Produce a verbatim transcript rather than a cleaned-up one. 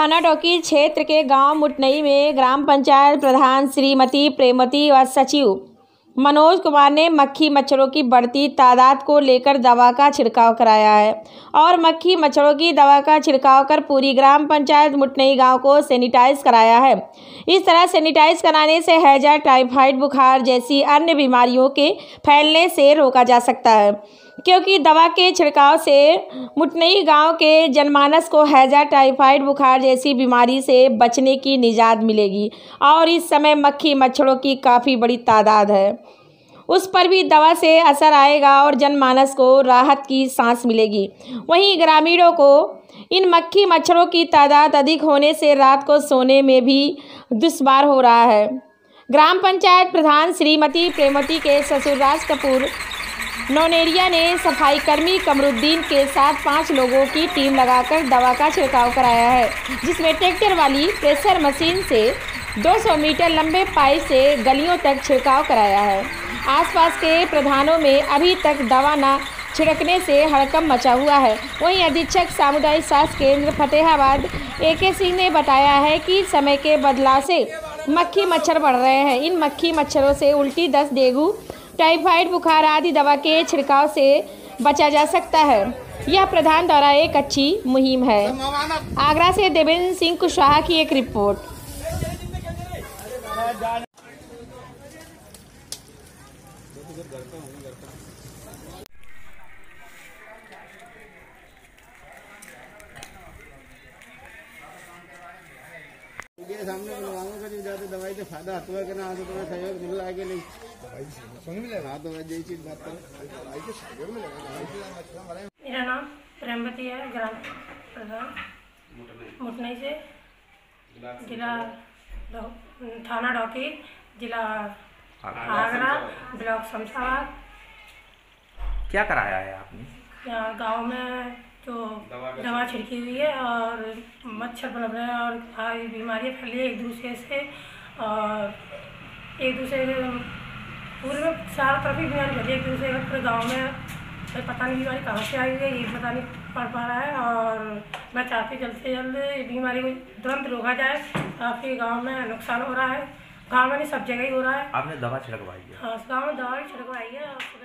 थाना डौकी क्षेत्र के गांव मुटनई में ग्राम पंचायत प्रधान श्रीमती प्रेमवती व सचिव मनोज कुमार ने मक्खी मच्छरों की बढ़ती तादाद को लेकर दवा का छिड़काव कराया है और मक्खी मच्छरों की दवा का छिड़काव कर पूरी ग्राम पंचायत मुटनई गांव को सैनिटाइज कराया है। इस तरह सैनिटाइज कराने से हैजा, टाइफाइड बुखार जैसी अन्य बीमारियों के फैलने से रोका जा सकता है, क्योंकि दवा के छिड़काव से मुटनई गांव के जनमानस को हैजा, टाइफाइड बुखार जैसी बीमारी से बचने की निजात मिलेगी और इस समय मक्खी मच्छरों की काफ़ी बड़ी तादाद है, उस पर भी दवा से असर आएगा और जनमानस को राहत की सांस मिलेगी। वहीं ग्रामीणों को इन मक्खी मच्छरों की तादाद अधिक होने से रात को सोने में भी दुश्वार हो रहा है। ग्राम पंचायत प्रधान श्रीमती प्रेमवती के ससुर राज कपूर नौनेरिया ने सफाई कर्मी कमरुद्दीन के साथ पाँच लोगों की टीम लगाकर दवा का छिड़काव कराया है, जिसमें ट्रैक्टर वाली प्रेशर मशीन से दो सौ मीटर लंबे पाइप से गलियों तक छिड़काव कराया है। आसपास के प्रधानों में अभी तक दवा न छिड़कने से हड़कंप मचा हुआ है। वहीं अधीक्षक सामुदायिक स्वास्थ्य केंद्र फतेहाबाद ए के सिंह ने बताया है कि समय के बदलाव से मक्खी मच्छर बढ़ रहे हैं। इन मक्खी मच्छरों से उल्टी, दस्त, डेंगू, टाइफाइड बुखार आदि दवा के छिड़काव से बचा जा सकता है। यह प्रधान द्वारा एक अच्छी मुहिम है। आगरा से देवेंद्र सिंह कुशवाहा की एक रिपोर्ट। सामने बनवाऊंगा कभी ज्यादा दवाई से फायदा हाथ में करना आज तुम्हें सहयोग मिल रहा है कि नहीं? दवाई से मिलेगा। हाँ तो मैं यही चीज बात करूँ, दवाई के सहयोग मिलेगा। मेरा नाम प्रेमवती है, ग्राम प्रधान मुटनई से, जिला थाना डौकी, जिला आगरा, ब्लॉक शमशाबाद। क्या कराया है आपने? यहाँ गांव में तो दवा छिड़की हुई है और मच्छर पनप रहे हैं और सारी बीमारियाँ फैली है एक दूसरे से, और एक दूसरे पूरे में चारों तरफ ही बीमारी फैली है एक दूसरे पूरे गाँव में। पता नहीं बीमारी कहाँ से आई हुई है, ये पता नहीं पड़ पा रहा है, और मैं चाहती जल्द से जल्द ये बीमारी को तुरंत रोका जाए। काफ़ी गाँव में नुकसान हो रहा है, गाँव में नहीं सब जगह ही हो रहा है। आपने दवा छिड़कवाई है? हाँ, गाँव में दवा भी छिड़कवाई है।